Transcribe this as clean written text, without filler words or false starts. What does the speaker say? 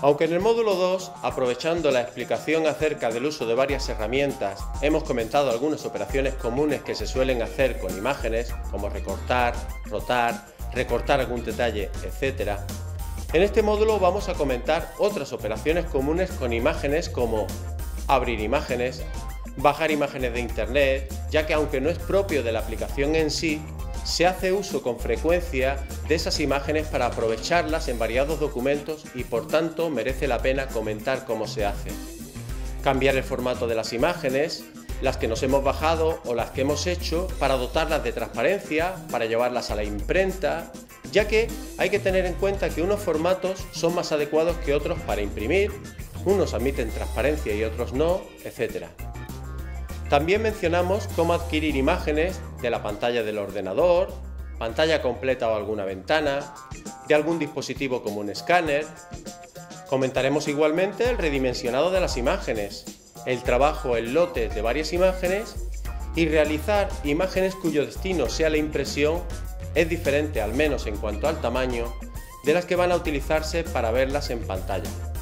Aunque en el módulo 2, aprovechando la explicación acerca del uso de varias herramientas, hemos comentado algunas operaciones comunes que se suelen hacer con imágenes, como recortar, rotar, recortar algún detalle, etc. En este módulo vamos a comentar otras operaciones comunes con imágenes como abrir imágenes, bajar imágenes de internet, ya que aunque no es propio de la aplicación en sí, se hace uso con frecuencia de esas imágenes para aprovecharlas en variados documentos y por tanto merece la pena comentar cómo se hace. Cambiar el formato de las imágenes, las que nos hemos bajado o las que hemos hecho para dotarlas de transparencia, para llevarlas a la imprenta, ya que hay que tener en cuenta que unos formatos son más adecuados que otros para imprimir, unos admiten transparencia y otros no, etc. También mencionamos cómo adquirir imágenes de la pantalla del ordenador, pantalla completa o alguna ventana, de algún dispositivo como un escáner. Comentaremos igualmente el redimensionado de las imágenes, el trabajo en lotes de varias imágenes y realizar imágenes cuyo destino sea la impresión es diferente, al menos en cuanto al tamaño, de las que van a utilizarse para verlas en pantalla.